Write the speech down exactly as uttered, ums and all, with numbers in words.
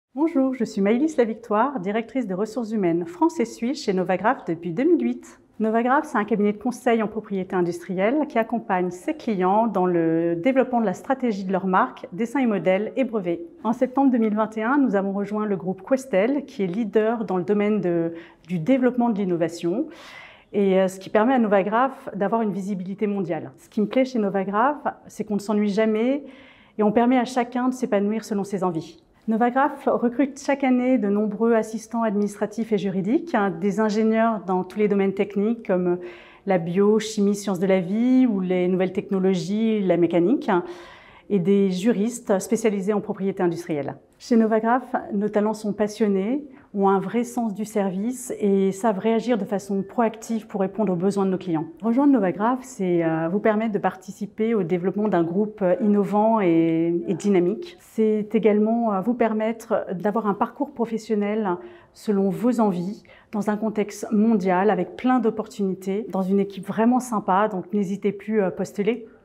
Bonjour, je suis Maëlys Lavictoire, directrice des ressources humaines France et Suisse chez Novagraph depuis deux mille huit. Novagraph, c'est un cabinet de conseil en propriété industrielle qui accompagne ses clients dans le développement de la stratégie de leur marque, dessin et modèles et brevets. En septembre deux mille vingt et un, nous avons rejoint le groupe Questel, qui est leader dans le domaine de, du développement de l'innovation, et ce qui permet à Novagraph d'avoir une visibilité mondiale. Ce qui me plaît chez Novagraph, c'est qu'on ne s'ennuie jamais et on permet à chacun de s'épanouir selon ses envies. Novagraph recrute chaque année de nombreux assistants administratifs et juridiques, des ingénieurs dans tous les domaines techniques comme la bio, chimie, sciences de la vie ou les nouvelles technologies, la mécanique, et des juristes spécialisés en propriété industrielle. Chez Novagraph, nos talents sont passionnés, ont un vrai sens du service et savent réagir de façon proactive pour répondre aux besoins de nos clients. Rejoindre Novagraph, c'est vous permettre de participer au développement d'un groupe innovant et, et dynamique. C'est également vous permettre d'avoir un parcours professionnel selon vos envies, dans un contexte mondial avec plein d'opportunités, dans une équipe vraiment sympa, donc n'hésitez plus à postuler.